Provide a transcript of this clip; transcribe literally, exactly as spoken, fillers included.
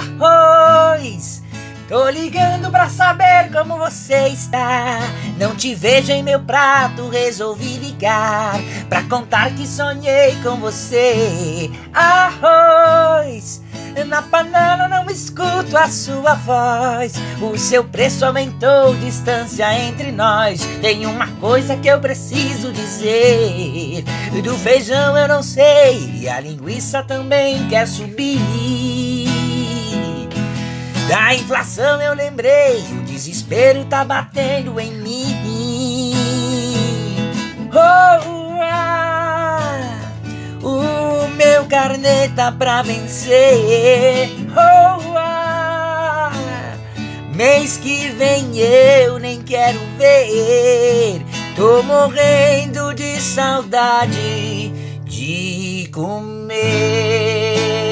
arroz. Tô ligando pra saber como você está. Não te vejo em meu prato, resolvi ligar pra contar que sonhei com você. Arroz, na panela não escuto a sua voz. O seu preço aumentou, distância entre nós. Tem uma coisa que eu preciso dizer: do feijão eu não sei, e a linguiça também quer subir. Da inflação eu lembrei, o desespero tá batendo em mim. Oh, ah, o meu carnê tá pra vencer. Oh, ah, mês que vem eu nem quero ver. Tô morrendo de saudade de comer.